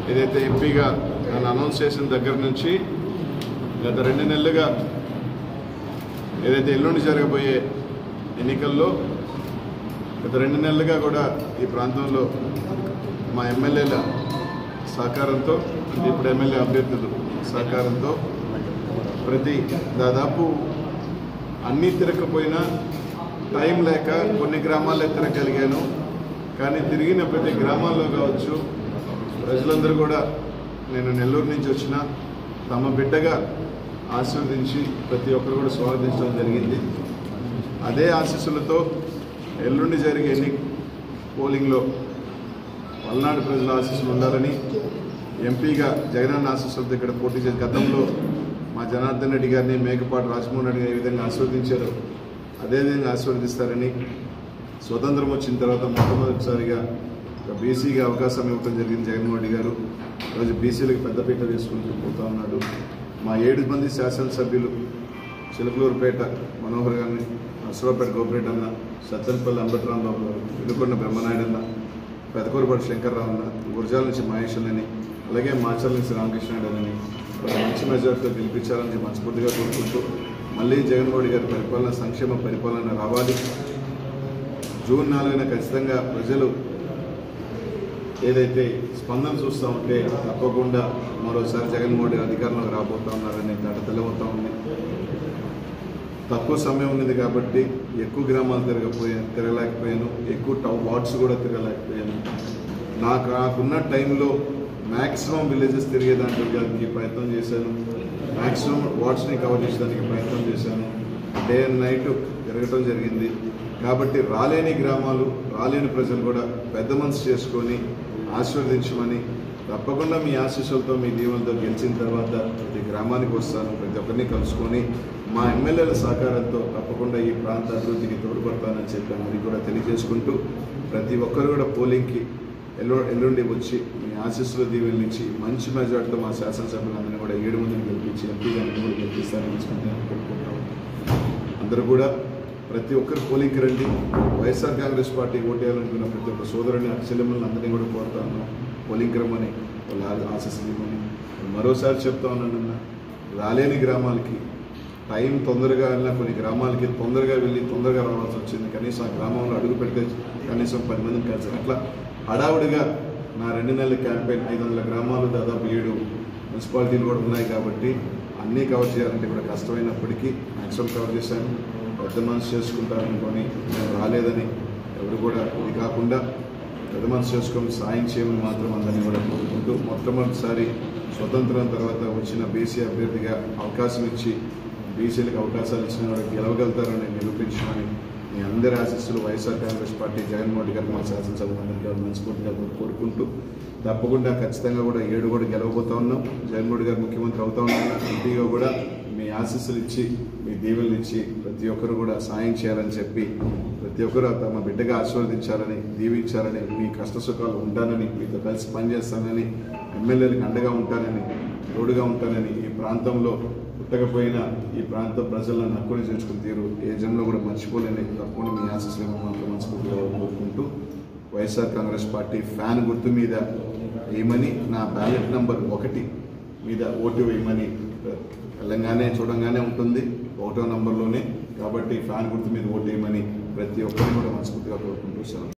ఏదైతే ఎంపీగా నన్ను అనౌన్స్ చేసిన దగ్గర నుంచి గత 2 నెలలుగా ఏదైతే ఎల్లుండి జరగబోయే ఎన్నికల్లో గత 2 నెలలుగా కూడా ఈ ప్రాంతంలో మా ఎమ్మెల్యేల సహకారంతో ఇప్పుడు ఎమ్మెల్యే అభ్యర్థులు సహకారంతో దాదాపు అన్నీ తిరగకపోయినా టైం లేక కొన్ని గ్రామాల్లో తిరగలిగాను. కానీ తిరిగిన ప్రతి గ్రామాల్లో కావచ్చు ప్రజలందరూ కూడా నేను నెల్లూరు నుంచి వచ్చిన తమ బిడ్డగా ఆశీర్వదించి ప్రతి ఒక్కరు కూడా స్వాగతించడం జరిగింది. అదే ఆశీస్సులతో ఎల్లుండి జరిగే పోలింగ్లో పల్నాడు ప్రజల ఆశీస్సులు ఉండాలని ఎంపీగా జగనన్న ఆశీస్సులతో ఇక్కడ పోటీ చేసిన గతంలో మా జనార్దన్ రెడ్డి గారిని మేకపాటి రాజమోహన్ రెడ్డి గారు ఏ విధంగా ఆశీర్వదించారో అదేవిధంగా ఆశీర్వదిస్తారని స్వతంత్రం వచ్చిన తర్వాత మొట్టమొదటిసారిగా బీసీగా అవకాశం ఇవ్వడం జరిగింది జగన్మోహన్ రెడ్డి గారు. ఈరోజు బీసీలకు పెద్దపీట వేసుకుంటూ పోతా ఉన్నాడు. మా 7 మంది శాసనసభ్యులు చిలకలూరుపేట మనోహర్ గారిని, నర్సరావుపేట గోపిరెడ్డి అన్న, సత్తెనపల్లి అంబట్రాంబాబు గారు, వినుకొండ బ్రహ్మనాయుడు అన్న, పెదకూరుపాటి శంకర్రావు అన్న, గురజాల నుంచి మహేశ్వరులని, అలాగే మాచర్ల నుంచి రామకృష్ణాయుడు అని మంచి మెజార్టీతో గెలిపించాలని మనస్ఫూర్తిగా కోరుకుంటూ మళ్ళీ జగన్మోహన్ రెడ్డి గారి పరిపాలన సంక్షేమ పరిపాలన రావాలి. జూన్ 4న ఖచ్చితంగా ప్రజలు ఏదైతే స్పందన చూస్తూ ఉంటే తప్పకుండా మరోసారి జగన్మోహన్ రెడ్డి అధికారంలోకి రాబోతా ఉన్నారని తెలవుతూ ఉంది. తక్కువ సమయం ఉన్నది కాబట్టి ఎక్కువ గ్రామాలు తిరగలేకపోయాను, ఎక్కువ వార్డ్స్ కూడా తిరగలేకపోయాను. నాకున్న టైంలో మ్యాక్సిమం విలేజెస్ తిరిగేదానికి ప్రయత్నం చేశాను, మ్యాక్సిమం వార్డ్స్ని కవర్ చేసేదానికి ప్రయత్నం చేశాను. డే అండ్ నైట్ తిరగటం జరిగింది. కాబట్టి రాలేని గ్రామాలు, రాలేని ప్రజలు కూడా పెద్ద మనసు చేసుకొని ఆశీర్వదించమని, తప్పకుండా మీ ఆశీస్సులతో మీ దీవెనలతో గెలిచిన తర్వాత ప్రతి గ్రామానికి వస్తాను, ప్రతి ఒక్కరిని కలుసుకొని మా ఎమ్మెల్యేల సహకారంతో తప్పకుండా ఈ ప్రాంత అభివృద్ధికి తోడ్పడతానని చెప్పి అది కూడా తెలియజేసుకుంటూ ప్రతి ఒక్కరు కూడా పోలింగ్కి ఎల్లుండి వచ్చి మీ ఆశీస్సుల దీవెనల నుంచి మంచి మెజార్టీతో మా శాసనసభ్యులందరినీ కూడా 7 మందిని గెలిపించి ఎంపీగా కూడా గెలిపిస్తారని కోరుకుంటున్నాం. అందరూ కూడా ప్రతి ఒక్కరు పోలింగ్కి రండి. వైఎస్ఆర్ కాంగ్రెస్ పార్టీ ఓటేయాలనుకున్న ప్రతి ఒక్క సోదరుని అక్షలమ్మల్ని అందరినీ కూడా కోరుతా ఉన్నాం, పోలింగ్కి రమ్మని, వాళ్ళ ఆశీస్సులు ఇవ్వమని. మరోసారి చెప్తా ఉన్నానన్న, రాలేని గ్రామాలకి టైం తొందరగా వెళ్ళినా కొన్ని గ్రామాలకి తొందరగా వెళ్ళి తొందరగా రావాల్సి వచ్చింది. కనీసం ఆ గ్రామంలో అడుగు పెడితే కనీసం 10 మందిని కలిసి అట్లా హడావుడిగా నా 2 నెలల క్యాంపెయిన్ 500 గ్రామాలు, దాదాపు 7 మున్సిపాలిటీలు కూడా ఉన్నాయి కాబట్టి అన్నీ కవర్ చేయాలంటే కూడా కష్టమైనప్పటికీ మ్యాక్సిమం కవర్ చేశాను. పెద్ద మనసు చేసుకుంటారనుకొని నేను రాలేదని ఎవరు కూడా ఇది కాకుండా పెద్ద మనసు చేసుకొని సాయం చేయమని మాత్రం అందరినీ కూడా కోరుకుంటూ మొట్టమొదటిసారి స్వతంత్రం తర్వాత వచ్చిన బీసీ అభ్యర్థిగా అవకాశం ఇచ్చి బీసీలకు అవకాశాలు ఇచ్చిన కూడా గెలవగలుగుతారని నిరూపించమని మీ అందరి ఆశీస్సులు వైఎస్ఆర్ కాంగ్రెస్ పార్టీ జగన్మోహన్ రెడ్డి గారు మా శాసనసభ్యులందరికీ మనస్ఫూర్తిగా కోరుకుంటూ తప్పకుండా ఖచ్చితంగా కూడా 7 కూడా గెలవబోతా ఉన్నాం. జగన్మోహన్ రెడ్డి గారు ముఖ్యమంత్రి అవుతా ఉన్నాం. ఎంపీగా కూడా మీ ఆశీస్సులు ఇచ్చి మీ దీవెనలు ఇచ్చి ప్రతి ఒక్కరు కూడా సాయం చేయాలని చెప్పి ప్రతి ఒక్కరు తమ బిడ్డగా ఆశీర్వదించాలని, దీవించాలని, మీ కష్ట సుఖాలు ఉంటానని, మీతో కలిసి పనిచేస్తానని, ఎమ్మెల్యేలకు అండగా ఉంటానని, తోడుగా ఉంటానని, ఈ ప్రాంతంలో పుట్టకపోయినా ఈ ప్రాంత ప్రజలను హక్కుని చేర్చుకుని తీరు ఏ జన్మలో కూడా మర్చిపోలేని తప్పకుండా మీ ఆశీస్సులను మాత్రం మనస్ఫూర్తిగా కోరుకుంటూ వైఎస్ఆర్ కాంగ్రెస్ పార్టీ ఫ్యాన్ గుర్తు మీద వేయమని, నా బ్యాలెట్ నంబర్ 1 మీద ఓటు వేయమని తెలంగాణ చూడంగానే ఉంటుంది 1వ నంబర్లోనే. కాబట్టి ఫ్యాన్ గుర్తు మీద ఓటు వేయమని ప్రతి ఒక్కరిని కూడా మనస్ఫూర్తిగా కోరుకుంటూ